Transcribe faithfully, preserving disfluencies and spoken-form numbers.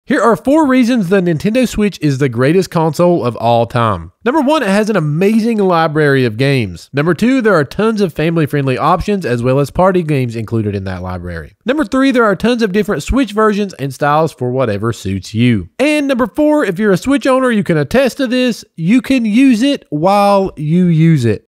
Here are four reasons the Nintendo Switch is the greatest console of all time. Number one, it has an amazing library of games. Number two, there are tons of family-friendly options as well as party games included in that library. Number three, there are tons of different Switch versions and styles for whatever suits you. And number four, if you're a Switch owner, you can attest to this, you can use it while you use it.